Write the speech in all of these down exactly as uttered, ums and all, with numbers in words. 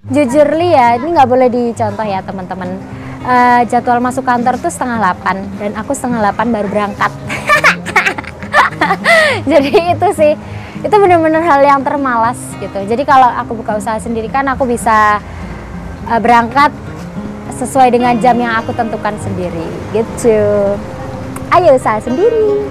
Jujur Li ya, ini nggak boleh dicontoh ya teman-teman. Uh, jadwal masuk kantor tuh setengah delapan dan aku setengah delapan baru berangkat. Jadi itu sih, itu benar-benar hal yang termalas gitu. Jadi kalau aku buka usaha sendiri kan aku bisa uh, berangkat sesuai dengan jam yang aku tentukan sendiri gitu. Ayo usaha sendiri.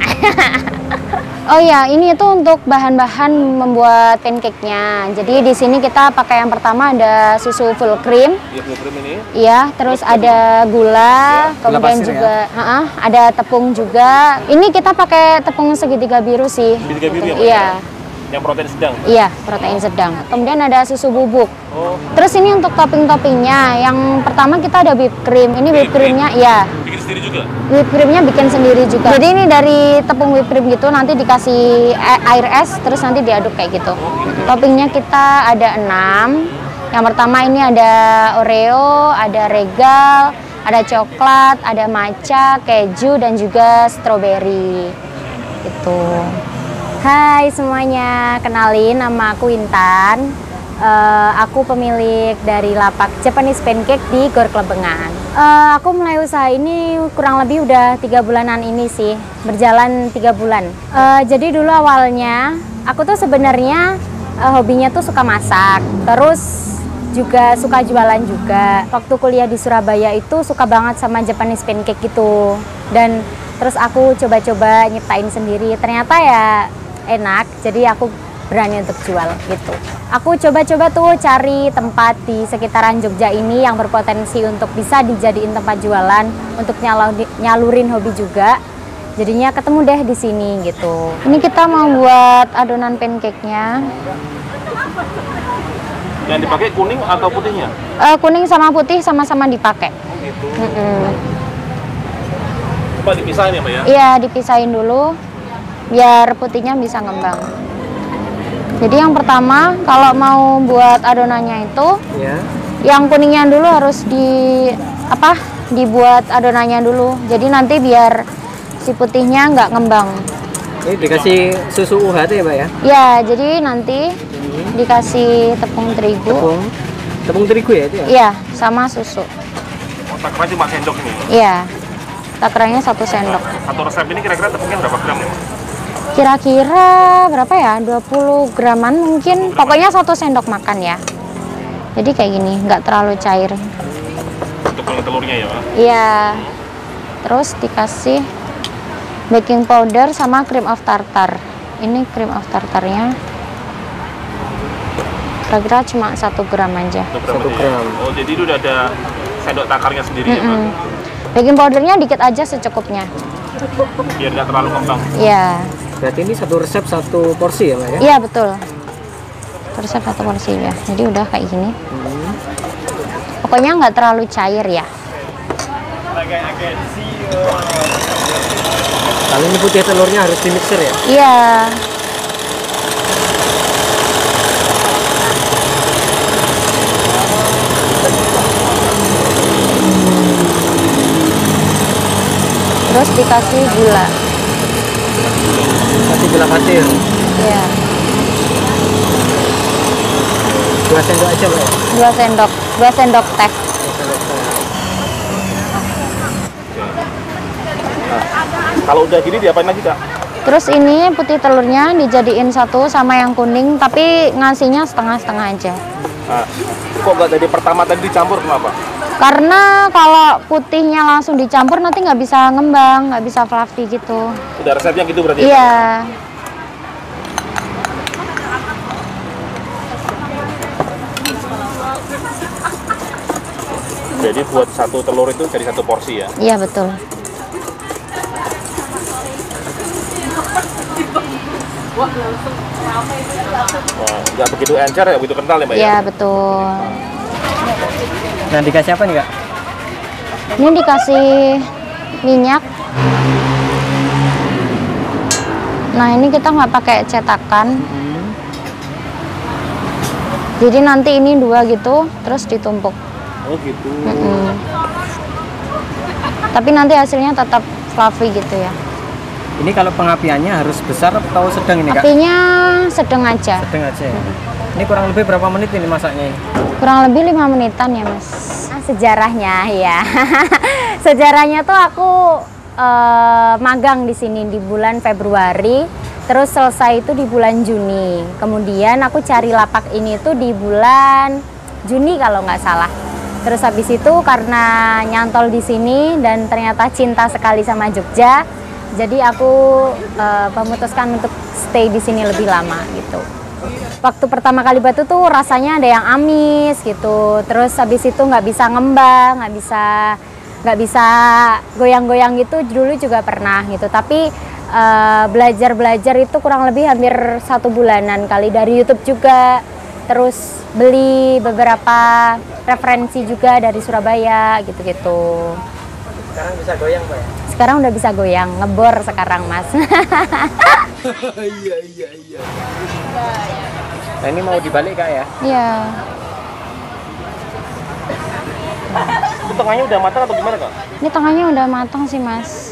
Oh ya, ini itu untuk bahan-bahan membuat pancake-nya. Jadi di sini kita pakai yang pertama ada susu full cream. Iya, full cream ini. Iya, terus ada gula, ya, kemudian gula juga ya? uh -uh, ada tepung juga. Ini kita pakai tepung segitiga biru sih. Segitiga biru ya? Iya. Yang protein sedang? Iya, protein sedang. Kemudian ada susu bubuk. Oh. Terus ini untuk topping-toppingnya. Yang pertama kita ada whipped cream. Ini whipped creamnya, iya. Bikin sendiri juga? Whipped creamnya bikin sendiri juga. Jadi ini dari tepung whipped cream gitu, nanti dikasih air es, terus nanti diaduk kayak gitu. Toppingnya kita ada enam. Yang pertama ini ada Oreo, ada regal, ada coklat, ada matcha, keju, dan juga strawberry. Gitu. Hai semuanya, kenalin nama aku Intan. Uh, aku pemilik dari lapak Japanese Pancake di Gor Klebengan. Uh, aku mulai usaha ini kurang lebih udah tiga bulanan ini sih, berjalan tiga bulan. Uh, jadi dulu awalnya aku tuh sebenarnya uh, hobinya tuh suka masak, terus juga suka jualan juga. Waktu kuliah di Surabaya itu suka banget sama Japanese Pancake gitu, dan terus aku coba-coba nyiptain sendiri. Ternyata ya enak, jadi aku berani untuk jual gitu. Aku coba-coba tuh cari tempat di sekitaran Jogja ini yang berpotensi untuk bisa dijadiin tempat jualan untuk nyalurin hobi juga. Jadinya ketemu deh di sini gitu. Ini kita mau buat adonan pancake-nya. Yang dipakai kuning atau putihnya? Uh, kuning sama putih sama-sama dipakai. Oh gitu. Mm -mm. Coba dipisahin ya Mbak ya? Iya, dipisahin dulu biar putihnya bisa ngembang. Jadi yang pertama kalau mau buat adonannya itu, ya, yang kuningnya dulu harus di apa? Dibuat adonannya dulu. Jadi nanti biar si putihnya nggak ngembang. Ini dikasih susu U H T ya Mbak ya? Ya, jadi nanti hmm. dikasih tepung terigu. Tepung, tepung terigu ya itu ya? Iya, sama susu. Oh, takarannya cuma sendok nih? Iya, takarannya satu sendok. Satu resep ini kira-kira tepungnya berapa gram ya? Kira-kira berapa ya? dua puluh graman mungkin. Pokoknya satu sendok makan ya. Jadi kayak gini, nggak terlalu cair. Untuk telurnya ya Pak? Iya. Terus dikasih baking powder sama cream of tartar. Ini cream of tartarnya. Kira-kira cuma satu gram aja. Satu gram. Oh, jadi itu udah ada sendok takarnya sendiri mm -mm. ya Pak? Baking powdernya dikit aja secukupnya. Biar nggak terlalu kembang. Iya. Berarti ini satu resep satu porsi ya Mbak ya? Iya betul. Resep satu porsi ya. Jadi udah kayak gini. Hmm. Pokoknya nggak terlalu cair ya. Kalau ini putih telurnya harus di mixer ya? Iya. Terus dikasih gula. Kasih gula pasir. Iya. Dua sendok aja Mbak? Dua sendok, dua sendok teh. Nah, kalau udah gini diapain lagi Kak? Terus ini putih telurnya dijadiin satu sama yang kuning, tapi ngasihnya setengah-setengah aja. Nah, kok nggak dari pertama tadi dicampur kenapa? Karena kalau putihnya langsung dicampur nanti nggak bisa ngembang, nggak bisa fluffy gitu. Udah resepnya gitu berarti? Iya. Jadi buat satu telur itu jadi satu porsi ya? Iya betul. Wah, nggak begitu encer ya, begitu kental ya Mbak ya? Iya betul. Nah dikasih apa nih Kak? Ini dikasih minyak. Nah ini kita nggak pakai cetakan. Hmm. Jadi nanti ini dua gitu, terus ditumpuk. Oh gitu. Mm-mm. Tapi nanti hasilnya tetap fluffy gitu ya. Ini kalau pengapiannya harus besar atau sedang ini Kak? Apinya sedang aja. Sedang aja ya? Mm-mm. Ini kurang lebih berapa menit ini masaknya ini? Kurang lebih lima menitan ya Mas. Nah, sejarahnya ya. Sejarahnya tuh aku uh, magang di sini di bulan Februari, terus selesai itu di bulan Juni. Kemudian aku cari lapak ini tuh di bulan Juni kalau nggak salah. Terus habis itu karena nyantol di sini dan ternyata cinta sekali sama Jogja, jadi aku uh, memutuskan untuk stay di sini lebih lama gitu. Waktu pertama kali batu tuh rasanya ada yang amis gitu, terus habis itu nggak bisa ngembang, nggak bisa nggak bisa goyang-goyang gitu, dulu juga pernah gitu. Tapi belajar-belajar uh, itu kurang lebih hampir satu bulanan kali, dari YouTube juga, terus beli beberapa referensi juga dari Surabaya gitu-gitu. Sekarang bisa goyang Pak ya? Sekarang udah bisa goyang, ngebor sekarang Mas. Iya iya iya. Nah ini mau dibalik Kak ya? Iya. Itu tengahnya udah matang atau gimana Kak? Ini tengahnya udah matang sih Mas.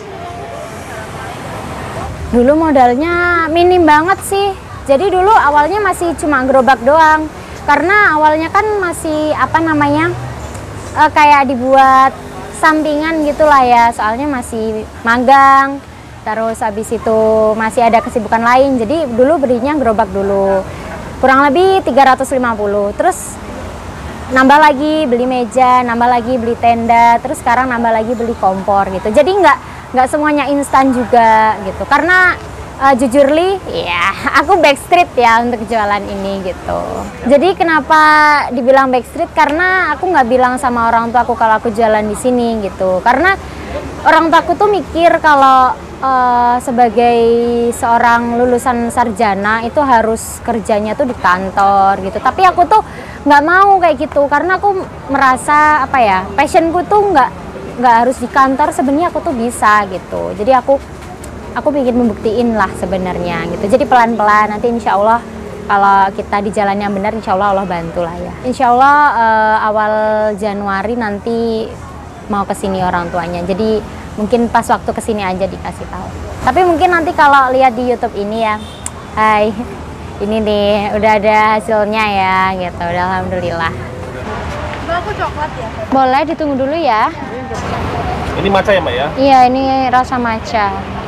Dulu modalnya minim banget sih. Jadi dulu awalnya masih cuma gerobak doang. Karena awalnya kan masih apa namanya, uh, kayak dibuat sampingan gitulah ya. Soalnya masih magang. Terus habis itu masih ada kesibukan lain. Jadi dulu belinya gerobak dulu. Kurang lebih tiga ratus lima puluh. Terus nambah lagi beli meja, nambah lagi beli tenda, terus sekarang nambah lagi beli kompor gitu. Jadi nggak nggak semuanya instan juga gitu. Karena uh, jujur li, ya aku backstreet ya untuk jualan ini gitu. Jadi kenapa dibilang backstreet? Karena aku nggak bilang sama orang tua aku kalau aku jualan di sini gitu. Karena orang tua aku tuh mikir kalau Uh, sebagai seorang lulusan sarjana itu harus kerjanya tuh di kantor gitu. Tapi aku tuh nggak mau kayak gitu, karena aku merasa apa ya, passionku tuh nggak nggak harus di kantor. Sebenarnya aku tuh bisa gitu. Jadi aku aku ingin membuktiin lah sebenarnya gitu. Jadi pelan-pelan nanti insya Allah kalau kita di jalan yang benar, insya Allah Allah bantu lah ya. Insya Allah uh, awal Januari nanti mau kesini orang tuanya. Jadi mungkin pas waktu kesini aja dikasih tahu. Tapi mungkin nanti kalau lihat di YouTube ini ya, hai, ini nih udah ada hasilnya ya, gitu. Udah alhamdulillah. Mbak, aku coklat ya? Boleh ditunggu dulu ya. Ini matcha ya Mbak ya? Iya, ini rasa matcha.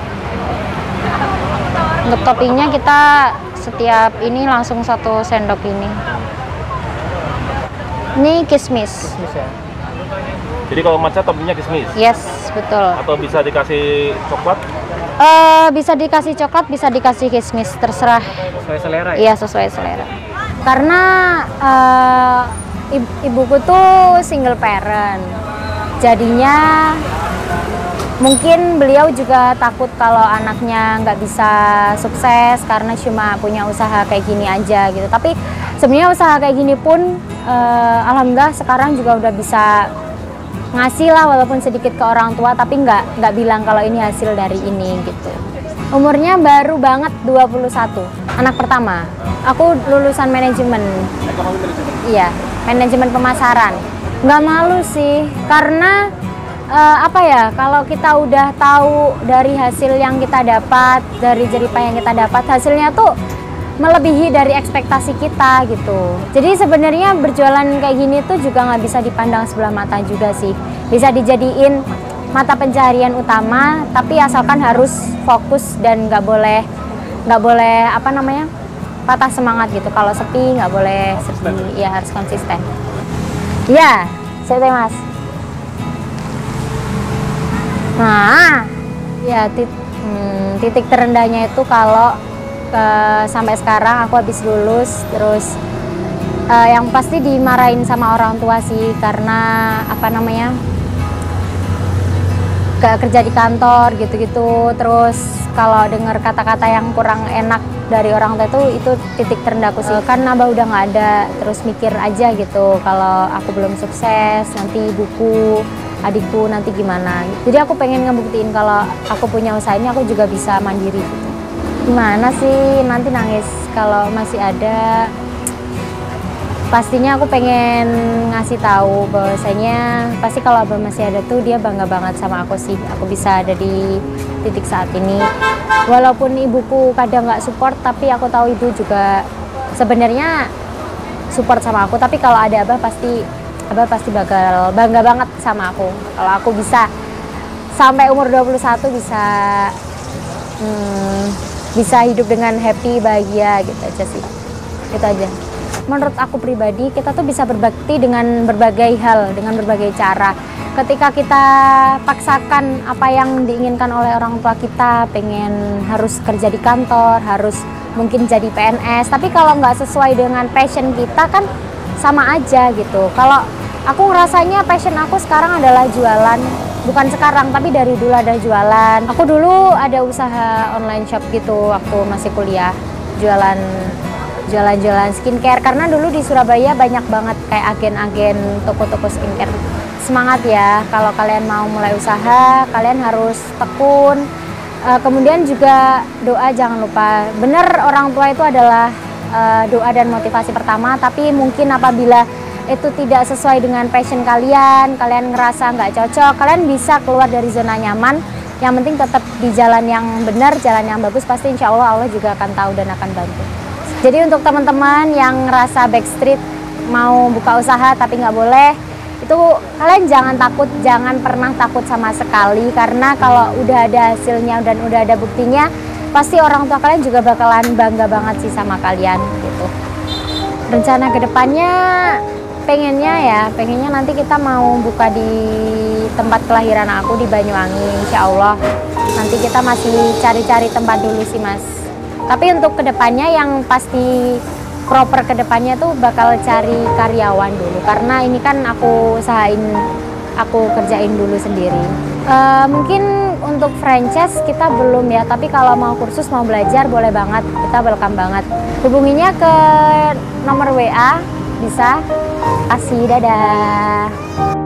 Untuk toppingnya kita setiap ini langsung satu sendok ini. Ini kismis. Kismis ya? Jadi kalau matcha toppingnya kismis? Yes, betul. Atau bisa dikasih coklat? Uh, bisa dikasih coklat, bisa dikasih kismis, terserah. Sesuai selera ya? Iya, sesuai selera. Karena uh, ibu, ibuku tuh single parent, jadinya mungkin beliau juga takut kalau anaknya nggak bisa sukses karena cuma punya usaha kayak gini aja gitu. Tapi sebenarnya usaha kayak gini pun uh, alhamdulillah sekarang juga udah bisa ngasih lah walaupun sedikit ke orang tua, tapi nggak nggak bilang kalau ini hasil dari ini gitu. Umurnya baru banget dua puluh satu, anak pertama. Aku lulusan manajemen. Iya, manajemen pemasaran. Nggak malu sih, karena uh, apa ya, kalau kita udah tahu dari hasil yang kita dapat, dari jeripah yang kita dapat, hasilnya tuh melebihi dari ekspektasi kita gitu. Jadi sebenarnya berjualan kayak gini tuh juga nggak bisa dipandang sebelah mata juga sih. Bisa dijadiin mata pencaharian utama, tapi asalkan harus fokus dan nggak boleh nggak boleh apa namanya patah semangat gitu. Kalau sepi nggak boleh sepi, ya harus konsisten. Ya, saya mas. Nah, ya tit hmm, titik terendahnya itu kalau Uh, sampai sekarang aku habis lulus, terus uh, yang pasti dimarahin sama orang tua sih, karena apa namanya gak kerja di kantor gitu-gitu. Terus kalau dengar kata-kata yang kurang enak dari orang tua itu itu titik terendahku sih. Uh, kan abah udah nggak ada, terus mikir aja gitu kalau aku belum sukses nanti ibuku, adikku nanti gimana. Jadi aku pengen ngebuktiin kalau aku punya usaha ini aku juga bisa mandiri gitu. Gimana sih, nanti nangis kalau masih ada. Pastinya aku pengen ngasih tahu bahwasanya pasti kalau abah masih ada tuh dia bangga banget sama aku sih. Aku bisa ada di titik saat ini. Walaupun ibuku kadang nggak support, tapi aku tahu ibu juga sebenarnya support sama aku. Tapi kalau ada Abah pasti Abah pasti bakal bangga banget sama aku. Kalau aku bisa sampai umur dua puluh satu bisa hmm, bisa hidup dengan happy, bahagia gitu aja sih. Gitu aja. Menurut aku pribadi, kita tuh bisa berbakti dengan berbagai hal, dengan berbagai cara. Ketika kita paksakan apa yang diinginkan oleh orang tua kita, pengen harus kerja di kantor, harus mungkin jadi P N S, tapi kalau nggak sesuai dengan passion kita kan sama aja gitu. Kalau aku ngerasanya passion aku sekarang adalah jualan, bukan sekarang tapi dari dulu ada jualan. Aku dulu ada usaha online shop gitu waktu masih kuliah, jualan jualan-jualan skincare, karena dulu di Surabaya banyak banget kayak agen-agen toko-toko skincare. Semangat ya, kalau kalian mau mulai usaha, kalian harus tekun. Uh, kemudian juga doa jangan lupa. Bener, orang tua itu adalah uh, doa dan motivasi pertama, tapi mungkin apabila itu tidak sesuai dengan passion kalian, kalian ngerasa nggak cocok, kalian bisa keluar dari zona nyaman. Yang penting tetap di jalan yang benar, jalan yang bagus, pasti insya Allah Allah juga akan tahu dan akan bantu. Jadi untuk teman-teman yang ngerasa backstreet mau buka usaha tapi nggak boleh, itu kalian jangan takut, jangan pernah takut sama sekali, karena kalau udah ada hasilnya dan udah ada buktinya, pasti orang tua kalian juga bakalan bangga banget sih sama kalian gitu. Rencana kedepannya pengennya ya, pengennya nanti kita mau buka di tempat kelahiran aku di Banyuwangi, insya Allah. Nanti kita masih cari-cari tempat dulu sih mas. Tapi untuk kedepannya yang pasti proper kedepannya tuh bakal cari karyawan dulu, karena ini kan aku usahain, aku kerjain dulu sendiri. Uh, mungkin untuk franchise kita belum ya, tapi kalau mau kursus, mau belajar boleh banget, kita welcome banget. Hubunginya ke nomor W A bisa. Kasih, dadah.